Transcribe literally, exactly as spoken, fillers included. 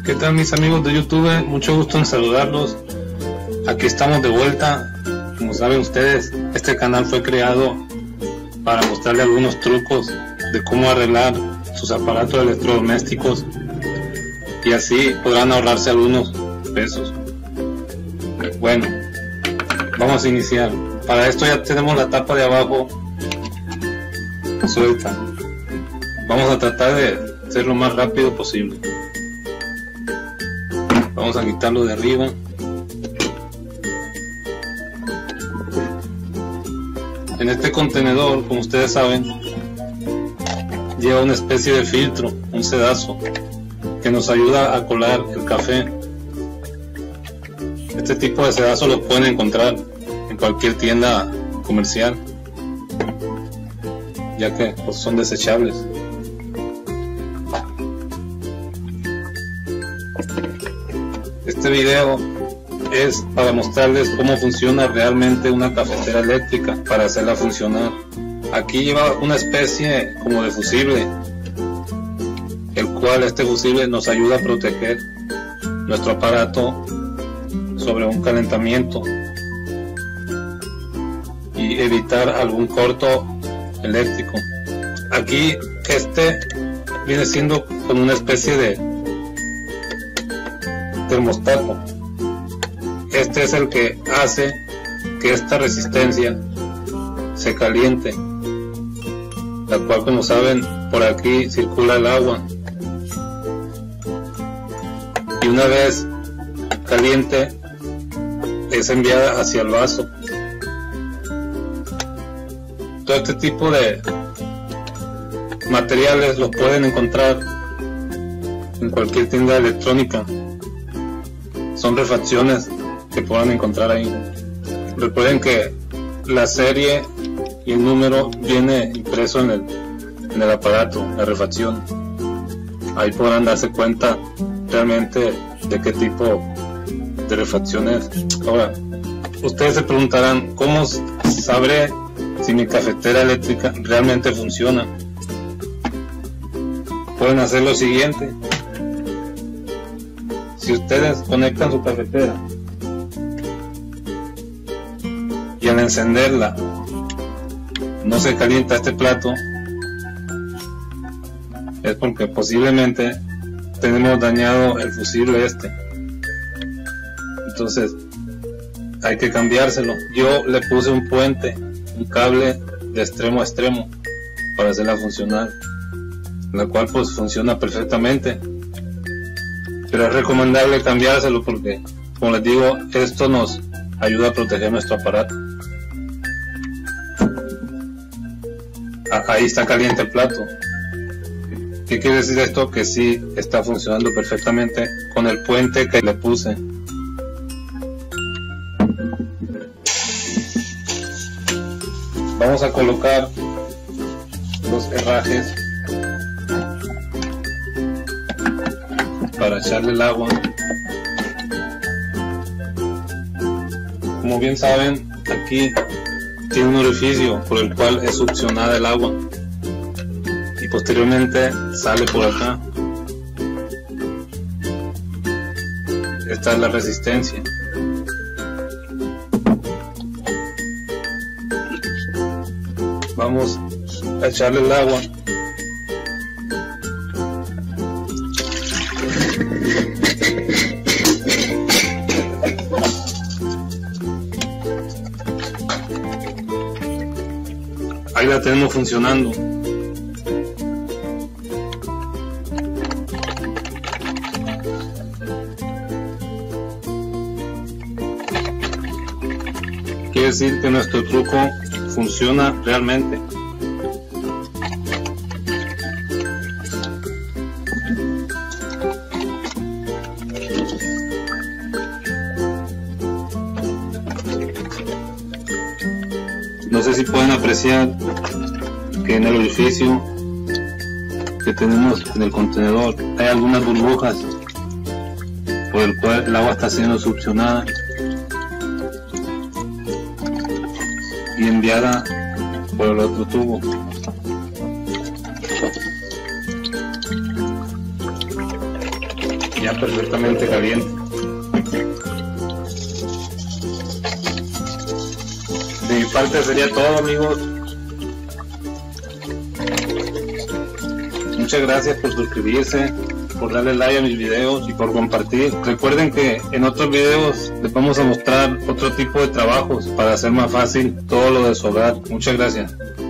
¿Qué tal, mis amigos de YouTube? Mucho gusto en saludarlos. Aquí estamos de vuelta. Como saben ustedes, este canal fue creado para mostrarle algunos trucos de cómo arreglar sus aparatos electrodomésticos y así podrán ahorrarse algunos pesos. Bueno, vamos a iniciar. Para esto ya tenemos la tapa de abajo suelta. Vamos a tratar de hacerlo lo más rápido posible. Vamos a quitarlo de arriba. En este contenedor, como ustedes saben, lleva una especie de filtro, un sedazo, que nos ayuda a colar el café. Este tipo de sedazo lo pueden encontrar en cualquier tienda comercial, ya que pues, son desechables. Este video es para mostrarles cómo funciona realmente una cafetera eléctrica para hacerla funcionar. Aquí lleva una especie como de fusible, el cual este fusible nos ayuda a proteger nuestro aparato sobre un calentamiento y evitar algún corto eléctrico. Aquí este viene siendo con una especie de termostato. Este es el que hace que esta resistencia se caliente, la cual, como saben, por aquí circula el agua y una vez caliente es enviada hacia el vaso. Todo este tipo de materiales los pueden encontrar en cualquier tienda electrónica. Son refacciones que puedan encontrar ahí. Recuerden que la serie y el número viene impreso en el, en el aparato, la refacción. Ahí podrán darse cuenta realmente de qué tipo de refacción es. Ahora, ustedes se preguntarán, ¿cómo sabré si mi cafetera eléctrica realmente funciona? Pueden hacer lo siguiente. Si ustedes conectan su cafetera y al encenderla no se calienta este plato, es porque posiblemente tenemos dañado el fusible este. Entonces hay que cambiárselo. Yo le puse un puente, un cable de extremo a extremo para hacerla funcionar, la cual pues funciona perfectamente. Pero es recomendable cambiárselo porque, como les digo, esto nos ayuda a proteger nuestro aparato. Ahí está caliente el plato. ¿Qué quiere decir esto? Que sí está funcionando perfectamente con el puente que le puse. Vamos a colocar los herrajes para echarle el agua. Como bien saben, aquí tiene un orificio por el cual es succionada el agua y posteriormente sale por acá. Esta es la resistencia. Vamos a echarle el agua. Ahí la tenemos funcionando. Quiere decir que nuestro truco funciona realmente. No sé si pueden apreciar que en el orificio que tenemos en el contenedor hay algunas burbujas por el cual el agua está siendo succionada y enviada por el otro tubo. ya perfectamente caliente. De mi parte sería todo, amigos. Muchas gracias por suscribirse, por darle like a mis videos y por compartir. Recuerden que en otros videos les vamos a mostrar otro tipo de trabajos para hacer más fácil todo lo de su hogar. Muchas gracias.